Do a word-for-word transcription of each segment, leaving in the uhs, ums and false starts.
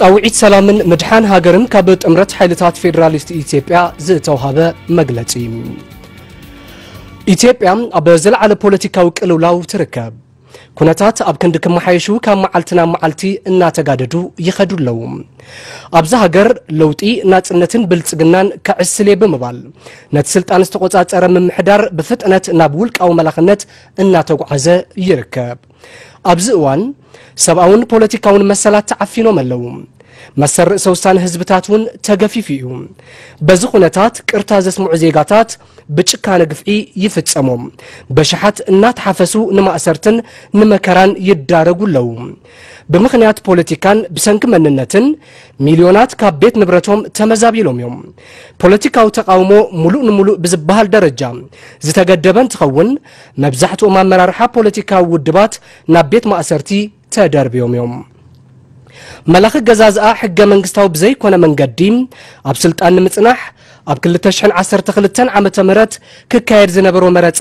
ጻውዒት ሰላምን መድሓን ሃገርን ካብ ጥምረት ሓይልታት ፌደራሊስት ኢትዮጵያ ዝተውሃበ መግለጺ ኢትዮጵያ ኣብ ዘለዓለ ፖለቲካዊ ቅልውላው ትርከብ ኩነታት ኣብ ክንዲ ከመሓይሹ ካብ መዓልትና መዓልቲ እናተጋደዱ ይኸዱለው ኣብዛ ሃገር ለውጢ ናጽነትን ብልጽግናን ከዕስሌ ብምባል ነቲ ስልጣን ዝተቆጻጸረ ምምሕዳር ብፍጥነት ናብ ውልቃዊ መላኽነት እናተጓዓዘ ይርከብ ኣብዚ እዋን ሰብኣውን ፖለቲካውን መሰላት ተዓፊኖም ኣለዉ መሰር ሰውሳን ህዝብታቱን ተገፊፊዩ በዚ ኩነታት ቅርታ ዘስምዑ ዜጋታት ብጭካነ ግፍዒ ይፍጸሞም በሽሓት እናተሓፈሱ ንማእሰርትን ንመከራን ይዳረጉለው ብምኽንያት ፖለቲካን ብሰንኪ መንነትን ሚልዮናት ካብ ቤት ንብረቶም ተመዛቢሎም እዮም ፖለቲካዊ ተቃውሞ ሙሉእ ንሙሉእ ብዝበሃል ደረጃ ዝተገደበ እንትኸውን መብዛሕትኦም ኣመራርሓ ፖለቲካዊ ውድባት ናብ ቤት ማእሰርቲ ተደርብዮም እዮም መላኽ ገዛዝኣ ሕገ መንግስታዊ ብዘይ ኮነ መንገዲ ኣብ ስልጣን ንምጽናሕ ኣብ ክልተ ሽሕን ዓሰርተ ክልተን ዓመተ ምህረት ክካየድ ዝነበሮ መረጻ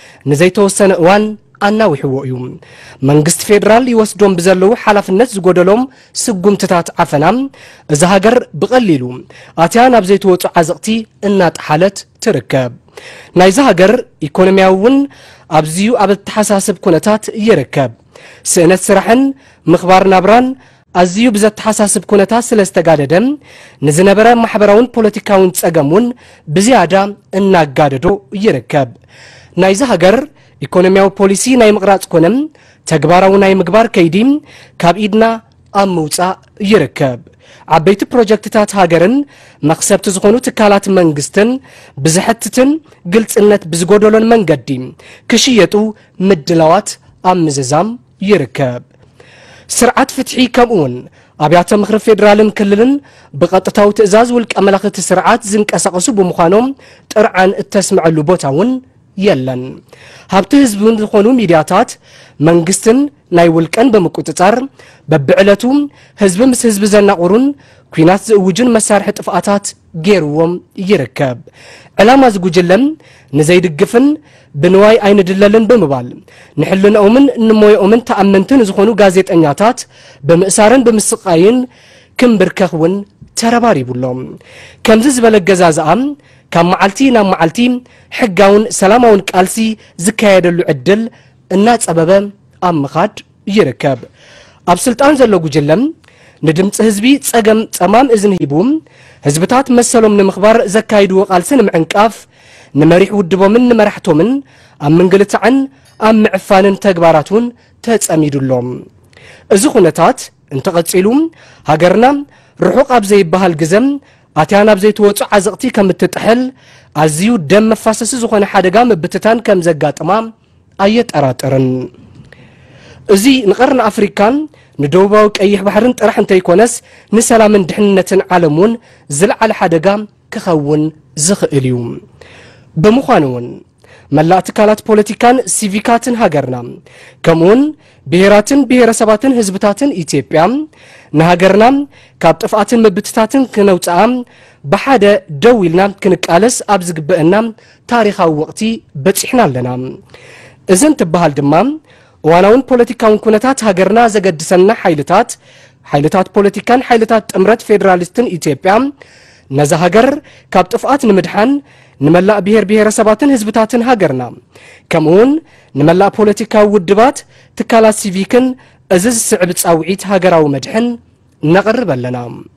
ንዘይተወሰነ እዋን ኣናዊሕዎ እዩ መንግስት ፌደራል ይወስዶም ብዘለዉ ሓላፍነት ዝጎደሎም ስጉምትታት ዓፈና እዚ ሃገር ብቐሊሉ ኣትያ ናብ ዘይተወፁ ዓዘቕቲ እናጣሓለት ትርከብ ናይዚ ሃገር ኢኮኖሚያውን ኣብዝዩ ኣብ ተሓሳስብ ኩነታት ይርከብ ስእነት ስራሕን ምኽባር ናብራን ኣዝዩ ብዘተሓሳስብ ኩነታት ስለዝተጋደደም ንዝነበረ ማሕበራውን ፖለቲካውን ጸገሙን ብዝያዳ እናጋደዶ ይርከብ ናይዚ ሃገር ኢኮኖሚያዊ ፖሊሲ ናይ ምቕራጽ ኮነም ተግባራዊ ናይ ምግባር ከይዲ ካብ ኢድና ኣብ ምውጻእ ይርከብ ዓበይቲ ፕሮጀክትታት ሃገርን መኽሰብቲ ዝኾኑ ትካላት መንግስትን ብዝሕትትን ግልጽነት ብዝጎደሎን መንገዲ ክሽየጡ ምድላዋት ኣብ ምዝዛም ይርከብ ስርዓት ፍትሒ ከምኡውን ኣብያተ ምኽሪ ፌደራልን ክልልን ብቐጥታዊ ትእዛዝ ውልቀ መላኽቲ ስርዓት ዝንቀሳቐሱ ብምዃኖም ጥርዓን እተስምዐሉ ቦታውን የለን ሃብቲ ህዝብን ዝኾኑ ሚድያታት መንግስትን ናይ ውልቀን ብምቁፅጻር በብዕለቱ ህዝቢ ምስ ህዝቢ ዘናቑሩን ኩናት ዝእውጁን መሳርሒ ጥፍኣታት ገይርዎም ይርከብ ዕላማ ዝጉጅለን ንዘይድግፍን ብንዋይ ኣይንድለልን ብምባል ንሕልንኦምን ንሞዮኦምን ተኣመንትን ዝኾኑ ጋዜጠኛታት ብምእሳርን ብምስቃይን ክምብርከኽውን ተረባሪቡሎም ከምዚ ዝበለ ገዛዝኣ ካብ መዓልቲ ናብ መዓልቲ ሕጋውን ሰላማውን ቃልሲ ዝካየደሉ ዕድል እናጸበበ ኣብ ምኻድ ይርከብ ኣብ ስልጣን ዘሎ ጉጅለም ንድምፂ ህዝቢ ጸገም ጸማም እዝን ሂቡ ህዝብታት መሰሎም ንምኽባር ዘካይድዎ ቃልሲ ንምዕንቃፍ ንመሪሕ ውድቦምን ንመራሕቶምን ኣብ ምንግልታዕን ኣብ ምዕፋንን ተግባራቱን ተጸሚዱሎም እዚ ኩነታት እንተቐጺሉ ሃገርና ርሑቕ ኣብ ዘይበሃል ግዘም ኣትያ ናብ ዘይተወፁ ዓዘቕቲ ከም እትጥሕል ኣዝዩ ደም መፋሰሲ ዝኾነ ሓደጋ ምብትታን ከም ዘጋጥማ ኣየጠራጥርን እዚ ንቐርኒ ኣፍሪካን ንደቡባዊ ቀይሕ ባሕርን ጥራሕ እንተይኮነስ ንሰላምን ድሕንነትን ዓለም እውን ዝለዓለ ሓደጋ ክኸውን ዝኽእል እዩ ብምዃኑ እውን መላእ ትካላት ፖለቲካን ሲቪካትን ሃገርና ከምኡውን ብሄራትን ብሄረሰባትን ህዝብታትን ኢትዮጵያ ንሃገርና ካብ ጥፍኣትን ምብትታትን ክነውፅኣ ብሓደ ደው ኢልና ክንቃለስ ኣብ ዝግበአና ታሪኻዊ ወቕቲ በፂሕና ኣለና እዚ እንትበሃል ድማ እዋናውን ፖለቲካውን ኩነታት ሃገርና ዘገድሰና ሓይልታት ሓይልታት ፖለቲካን ሓይልታት ጥምረት ፌደራሊስትን ኢትዮጵያ ነዛ ሃገር ካብ ጥፍኣት ንምድሓን ንመላእ ብሄር ብሄረሰባትን ህዝብታትን ሃገርና ከምኡውን ንመላእ ፖለቲካዊ ውድባት ትካላት ሲቪክን እዚ ዝስዕብ ጻውዒት ሃገራዊ መድሕን ነቕርብ ኣለና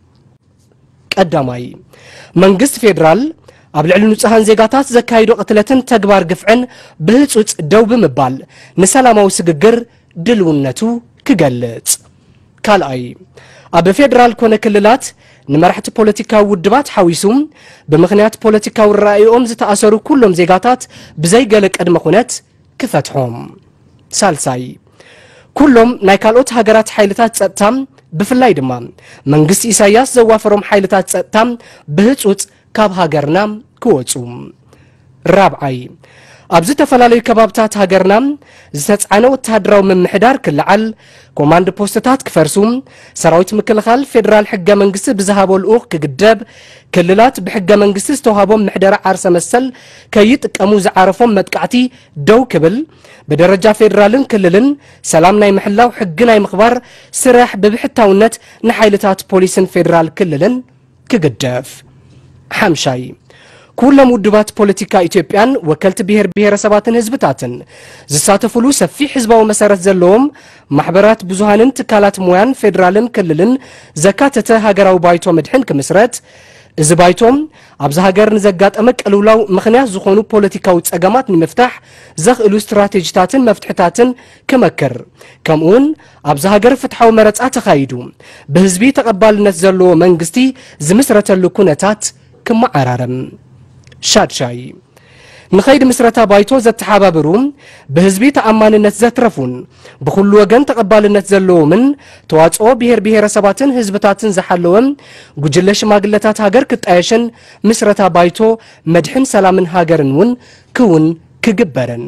ቀዳማይ መንግስት ፌደራል ኣብ ልዕሊ ንጹሃን ዜጋታት ዘካይዶ ቅትለትን ተግባር ግፍዕን ብህፁፅ ደው ብምባል ንሰላማዊ ስግግር ድልውነቱ ክገልጽ ካልኣይ ኣብ ፌደራል ኮነ ክልላት ንመራሕቲ ፖለቲካዊ ውድባት ሓዊሱም ብምኽንያት ፖለቲካዊ ራእዮኦም ዝተኣሰሩ ኩሎም ዜጋታት ብዘይገለ ቅድመ ኩነት ክፈትሖም ሳልሳይ ኩሎም ናይ ካልኦት ሃገራት ሓይልታት ጸጥታ ብፍላይ ድማ መንግስቲ ኢሳያስ ዘዋፈሮም ሓይልታት ጸጥታ ብህፁፅ ካብ ሃገርና ክወፁ ራብዓይ أبز تفلالي كبابتات هاجرنا زتعنو وتهدراو من محدار كل عل كوماند بوستات كفرسوم سراويت مكلخال فيدرال حقا منقس بزهابو الأوخ كقداب كللات بحقا منقس استوهابو محدار عرس مسل كيت كموز عارفهم متقعتي دو كبل بدرجة فيدرالن كللن سلامنا يمحلاو حقنا يمخبار سراح ببحتاونت نحايلتات بوليسن فيدرال كللن كقداف حمشاي كل مدبات بوليتيكا إثيوبيان وكلت بهر بهر سباتن حزبتاتن زساتفلو سفي حزباو مسارت زلوم محبرات بزوهانن تكالات مويان فيدرالن كللن زكاتته هاجراو بايتو مدحن كمسرت إذ بايتوم أبز هاجر نزقات أمك ألولاو مخنياس زخونو بوليتيكاو تساقامات نمفتح زخ إلو استراتيجيتاتن مفتحتاتن كمكر كمون أبز هاجر فتحاو مرتعات خايدو بهزبي تقبال نتزلو منقستي زمسرة اللكونتات كما عرارم شاد شاي نخيد مسرتا بايتو زت حاببروم بهزبي تأمان النت زترفون بخل وجن تقبال النت زلو من تواتو بهر بهر سباتن هزبتاتن زحلوهم وجلش ماقلتات هاجر كتايشن مسرتا بايتو مدحن سلامن هاجرن ون كون كجبرن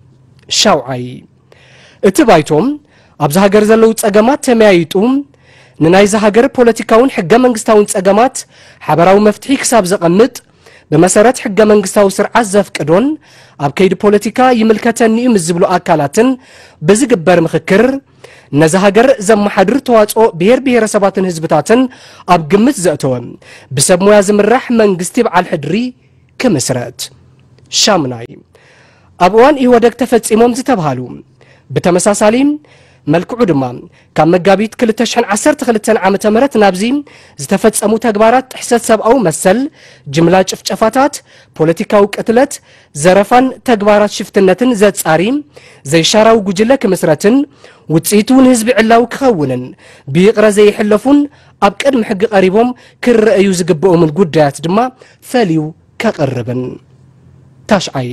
شاوعي اتبايتوم أبز هاجر زلو تأجمات تمايتوم ننايز هاجر بوليتيكاون حقا منقستاون تأجمات حبراو مفتحي كساب زقمت بمسارات حقا منقستاو سرعة زفقدون أب كيد بوليتيكا يملكتني مزبلو أكالاتن بزقبر مخكر نزهاجر زم حدر تواتو بير بير سباتن هزبتاتن أب قمت زأتوهم بسب موازم الرح منقستي بعال حدري كمسرات شامناي أبوان إيوادك تفتسيموم زتبهالو بتمساساليم ملكو عدما كان مقابيت كل تشحن عسر تخلتن عام تمرت نابزين زتفتس أمو تقبارات حسد سب أو مسل جملة شفتشفاتات بوليتيكا وقتلت زرفان تقبارات شفتنتن زاد ساريم زي شاراو قجلك مسرتن وتسيتون هزب علاو كخونن بيقرا زي حلفون أبكر محق قريبهم كر رأيو زقبؤو من قدات دما فاليو كقربن تاشعي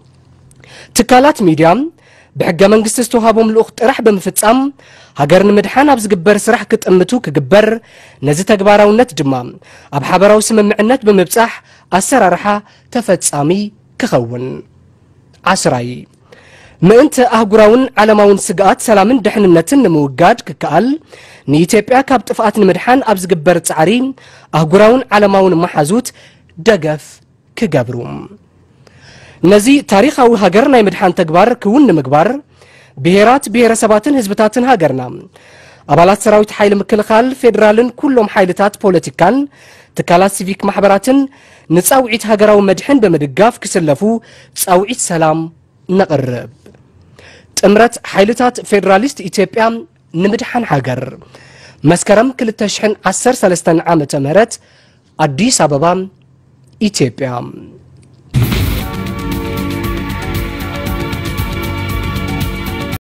تكالات ميديام بحقا منقست استوهابهم الأخت رح بمفتسام هاجرن مدحان أبز قبر سرح كتأمتو كقبر نزي تقباراو نت دمام أب حبراو سممعنت بمبصح أسر رحا تفتسامي كخون عسراي ما انت أهقراون علماون سقات سلامن دحن النتن نموقاد ككال نيتيبيا كاب طفقات مدحان أبز قبر تعرين أهقراون علماون محازوت دقف كقبروم نزي تاريخ أو هاجرنا يمدحان تكبر كون مكبر بهيرات بهير سباتن هزبتاتن هاجرنا أبالات سراويت حيل مكلخال فيدرالن كلهم حيلتات بوليتيكان تكالات سيفيك محبراتن نتساوعيت هاجراو مدحن بمدقاف كسلفو تساوعيت سلام نقرب تأمرت حيلتات فيدراليست إثيوبيا نمدحان هاجر مسكرم كل تشحن عسر سلستن عام تمرت أديس أبابا إثيوبيا